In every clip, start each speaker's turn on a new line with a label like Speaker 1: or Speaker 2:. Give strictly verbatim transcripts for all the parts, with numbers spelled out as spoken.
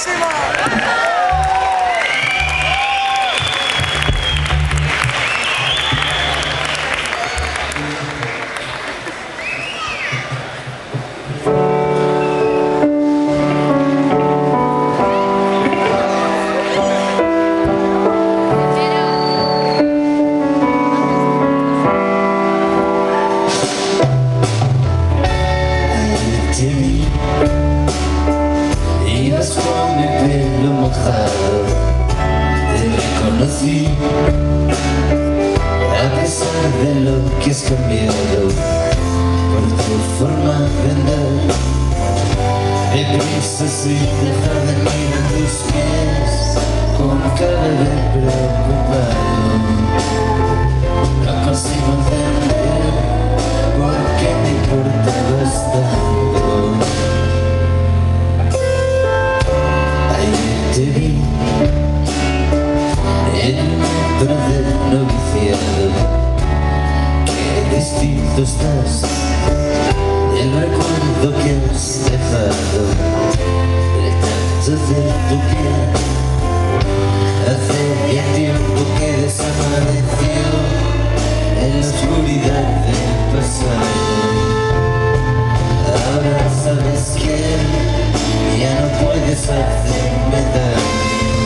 Speaker 1: Ibas con mi pelo mojado, te reconocí, a pesar de lo que has cambiado por tu forma de andar. Deprisa sin dejar de mirar tus pies con cara de preocupado. No consigo entender por qué me importabas tanto. Ayer te vi en el metro del noviciado. Qué distinto estás del recuerdo que has dejado, del tacto de tu piel. Hace ya tiempo que desapareció en la oscuridad del pasado. Ahora sabes que ya no puedes hacerme daño.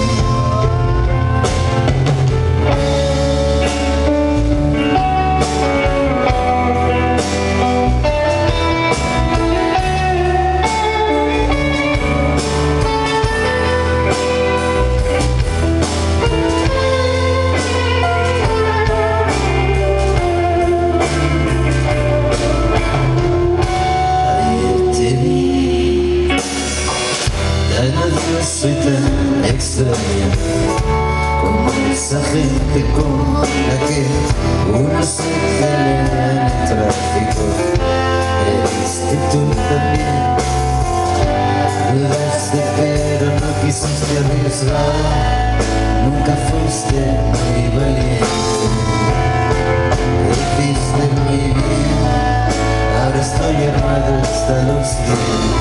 Speaker 1: Soy tan extraña como esa gente con la que uno se pelea en el tráfico. Eres tú también, dudaste pero no quisiste arriesgar, nunca fuiste muy valiente. Dijiste muy bien, ahora estoy armado hasta los dientes.